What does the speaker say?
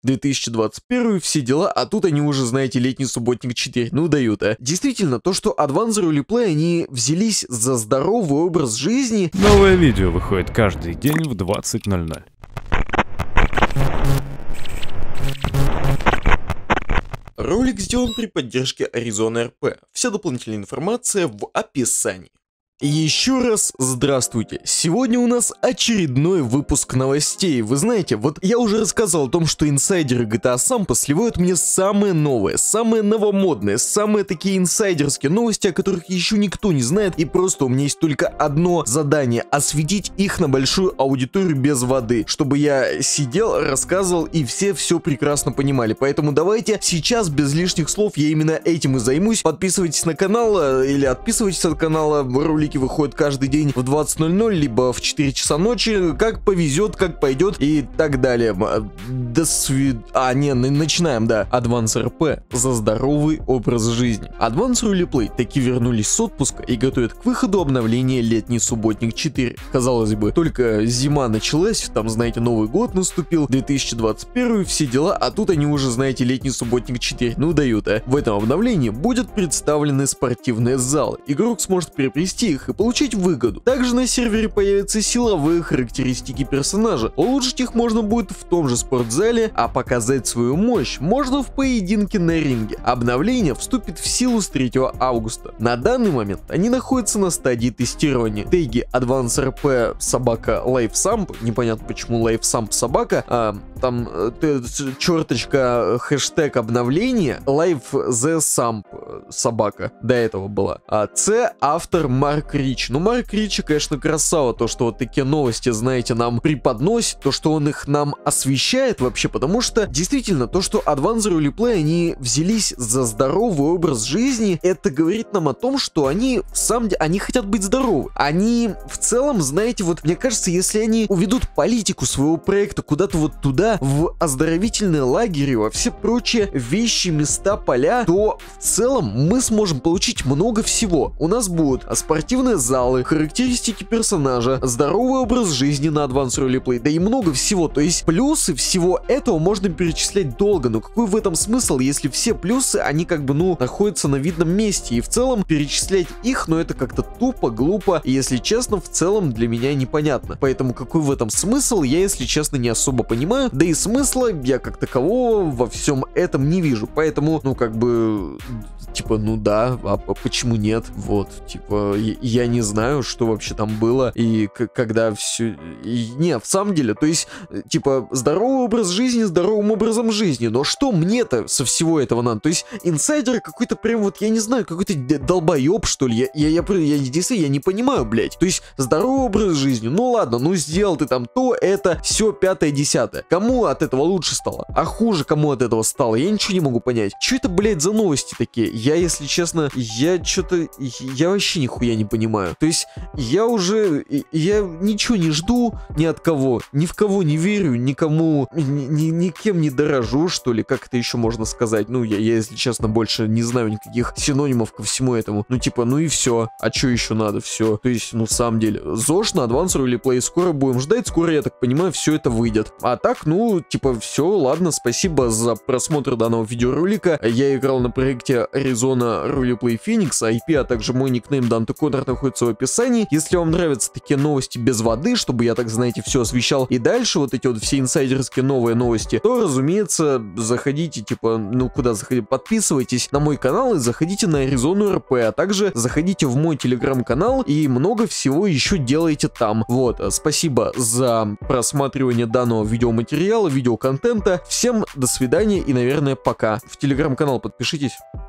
2021, все дела, а тут они уже, знаете, летний субботник 4, ну дают, а. Действительно, то, что Advanced Roleplay, они взялись за здоровый образ жизни. Новое видео выходит каждый день в 20:00. Ролик сделан при поддержке Arizona RP. Вся дополнительная информация в описании. Еще раз здравствуйте. Сегодня у нас очередной выпуск новостей. Вы знаете, вот я уже рассказал о том, что инсайдеры GTA Sampa сливают мне самые новые, самые новомодные, самые такие инсайдерские новости, о которых еще никто не знает, и просто у меня есть только одно задание — осветить их на большую аудиторию без воды, чтобы я сидел, рассказывал и все прекрасно понимали. Поэтому давайте сейчас без лишних слов я именно этим и займусь. Подписывайтесь на канал или отписывайтесь от канала. Ролики выходят каждый день в 20:00, либо в 4 часа ночи, как повезет, как пойдет и так далее. Начинаем, да. Advanced RP за здоровый образ жизни. Advanced Roleplay таки вернулись с отпуска и готовят к выходу обновления летний субботник 4. Казалось бы, только зима началась, там, знаете, Новый год наступил, 2021, все дела, а тут они уже, знаете, летний субботник 4, ну дают, а. В этом обновлении будут представлены спортивные залы. Игрок сможет приобрести их и получить выгоду. Также на сервере появятся силовые характеристики персонажа. Улучшить их можно будет в том же спортзале, а показать свою мощь можно в поединке на ринге. Обновление вступит в силу с 3 августа. На данный момент они находятся на стадии тестирования. Теги Advanced RP собака LiveSamp, непонятно почему LiveSamp собака, там черточка хэштег обновления Live the Samp собака до этого была. С автор Марк Рич. Ну, Марк Рич, конечно, красава, то, что вот такие новости, знаете, нам преподносит, то, что он их нам освещает вообще, потому что действительно то, что Advanced Roleplay, они взялись за здоровый образ жизни, это говорит нам о том, что они в самом деле, они хотят быть здоровы. Они в целом, знаете, вот мне кажется, если они уведут политику своего проекта куда-то вот туда, в оздоровительные лагеря, во все прочие вещи, места, поля, то в целом мы сможем получить много всего. У нас будут спортивные залы, характеристики персонажа, здоровый образ жизни на Advanced Roleplay, да и много всего. То есть плюсы всего этого можно перечислять долго, но какой в этом смысл, если все плюсы, они как бы, ну, находятся на видном месте, и в целом перечислять их, ну, это как-то тупо, глупо, и, если честно, в целом для меня непонятно. Поэтому какой в этом смысл, я, если честно, не особо понимаю, да и смысла я как такового во всем этом не вижу. Поэтому, ну, как бы, типа, ну да, а почему нет? Вот, типа, я не знаю, что вообще там было, и когда все... Не, в самом деле, то есть, типа, здоровый образ жизни здоровым образом жизни, но что мне-то со всего этого надо? То есть, инсайдер какой-то прям вот, я не знаю, какой-то долбоеб, что ли? Я действительно, я не понимаю, блядь. То есть, здоровый образ жизни, ну ладно, ну сделал ты там то, это, все, 5-10. Кому от этого лучше стало? А хуже кому от этого стало? Я ничего не могу понять. Что это, блядь, за новости такие? Я, если честно, я вообще нихуя не понимаю. То есть, я ничего не жду ни от кого, ни в кого не верю, никому, никем не дорожу, что ли, как это еще можно сказать. Ну, я, если честно, больше не знаю никаких синонимов ко всему этому. Ну, типа, ну и все. А что еще надо? Все. То есть, ну, в самом деле, ЗОЖ на Advanced Roleplay скоро будем ждать, скоро, я так понимаю, все это выйдет. А так, ну, типа, все, ладно, спасибо за просмотр данного видеоролика. Я играл на проекте Arizona Roleplay Phoenix, IP, а также мой никнейм Dante Connor находится в описании. Если вам нравятся такие новости без воды, чтобы я, так знаете, все освещал и дальше, вот эти вот все инсайдерские новые новости, то, разумеется, заходите, типа, ну, куда заходите, подписывайтесь на мой канал и заходите на Arizona RP, а также заходите в мой телеграм-канал и много всего еще делайте там. Вот, спасибо за просматривание данного видеоматериала, видеоконтента. Всем до свидания и, наверное, пока. В телеграм-канал подпишитесь.